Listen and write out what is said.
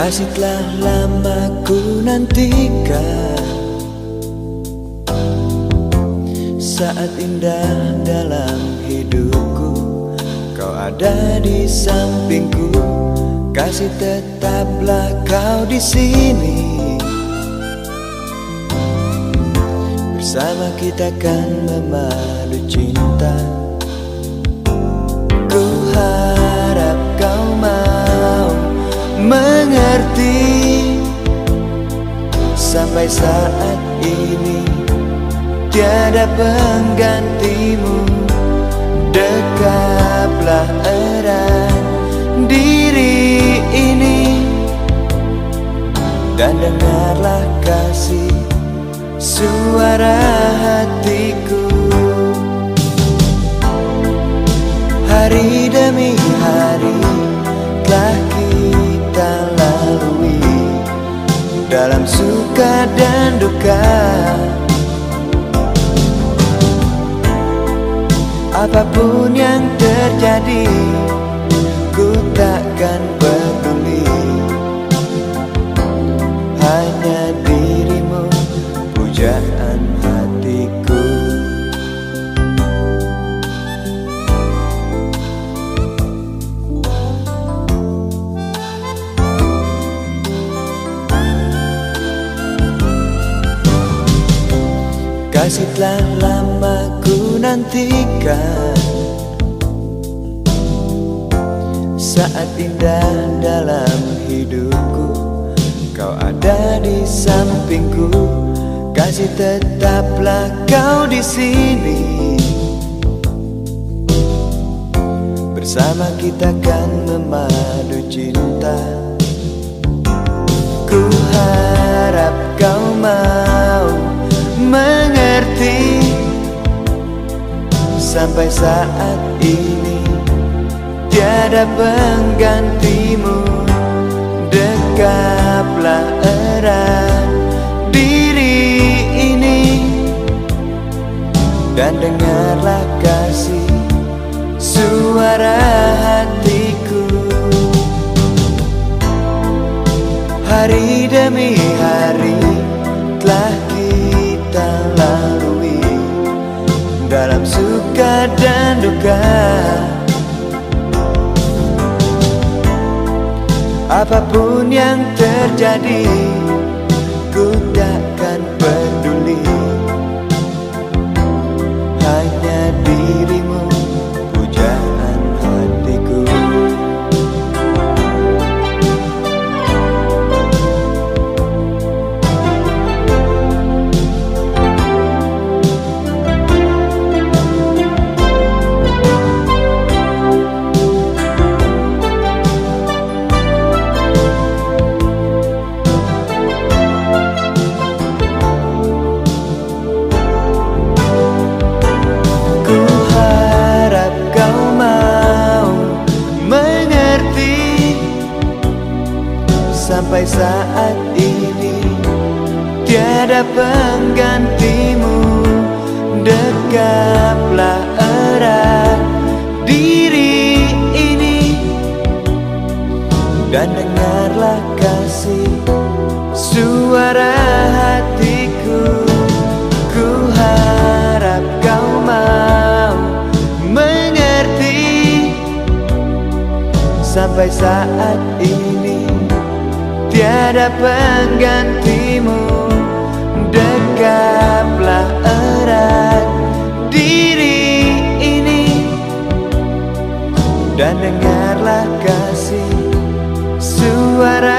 Kasih telah lama ku nantikan, saat indah dalam hidupku, kau ada di sampingku. Kasih tetaplah kau di sini, bersama kita kan memadu cinta. Ku harap kau mau mengerti, sampai saat ini tiada penggantimu. Dekaplah erat diri ini, dan dengarlah kasih suara hatiku. Hari demi hari telah kita lalui, dalam suka dan duka. Apapun yang terjadi, ku takkan peduli. Hanya dirimu pujaan hatiku. Kasih telah lama ku nantikan, saat indah dalam hidupku, kau ada di sampingku. Kasih tetaplah kau di sini, bersama kita kan memadu cinta. Ku harap kau mau mengerti, sampai saat ini tiada penggantimu. Dekaplah erat diri ini, dan dengarlah kasih suara hatiku. Hari demi hari telah kita lalui, dalam suka dan duka. Apapun yang terjadi, ku takkan peduli. Hanya dirimu pujaan hatiku. Sampai saat ini tiada penggantimu. Dekaplah erat diri ini, dan dengarlah kasih suara hatiku. Ku harap kau mau mengerti, sampai saat ini tiada penggantimu. Dekaplah erat diri ini, dan dengarlah kasih suara